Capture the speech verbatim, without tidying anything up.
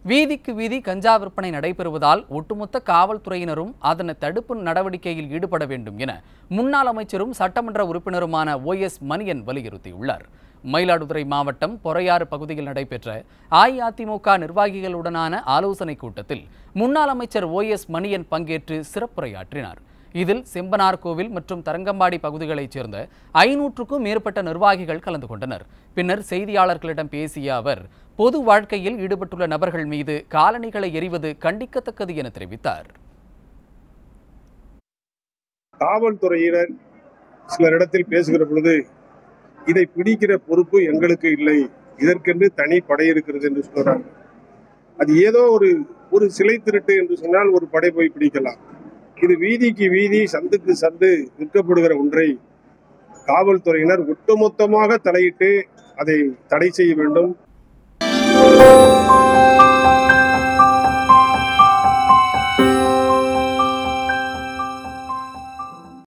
வீதிக்கு வீதி கஞ்சா விற்பனை நடைபெறுவதால் ஒட்டுமொத்த காவல்துறையினரும் அதனை தடுப்பு நடவடிக்கையில் ஈடுபட வேண்டும் என முன்னாள் அமைச்சரும் சட்டமன்ற உறுப்பினருமான ஓ எஸ் மணியன் வலியுறுத்தியுள்ளார். மயிலாடுதுறை மாவட்டம் பொறையாறு பகுதியில் நடைபெற்ற அஇஅதிமுக நிர்வாகிகளுடனான ஆலோசனைக் கூட்டத்தில் முன்னாள் அமைச்சர் ஓ எஸ் மணியன் பங்கேற்று சிறப்புரையாற்றினார். இதில் செம்பனார் கோவில் மற்றும் தரங்கம்பாடி பகுதிகளைச் சேர்ந்த ஐநூற்றுக்கும் மேற்பட்ட நிர்வாகிகள் கலந்து கொண்டனர். பின்னர் செய்தியாளர்களிடம் பேசிய அவர், பொது வாழ்க்கையில் ஈடுபட்டுள்ள நபர்கள் மீது காலணிகளை எறிவது கண்டிக்கத்தக்கது என தெரிவித்தார். காவல்துறையினர் சிலரிடத்தில் பேசுகிற பொழுது இதை பிடிக்கிற பொறுப்பு எங்களுக்கு இல்லை, இதற்கென்று தனி படை இருக்கிறது என்று சொல்றாங்க. அது ஏதோ ஒரு ஒரு சிலை திருட்டு என்று சொன்னால் ஒரு படை போய் பிடிக்கலாம். இது வீதிக்கு வீதி சந்துக்கு சந்து விற்கப்படுகிற ஒன்றை காவல்துறையினர் ஒட்டுமொத்தமாக தலையிட்டு அதை தடை செய்ய வேண்டும்.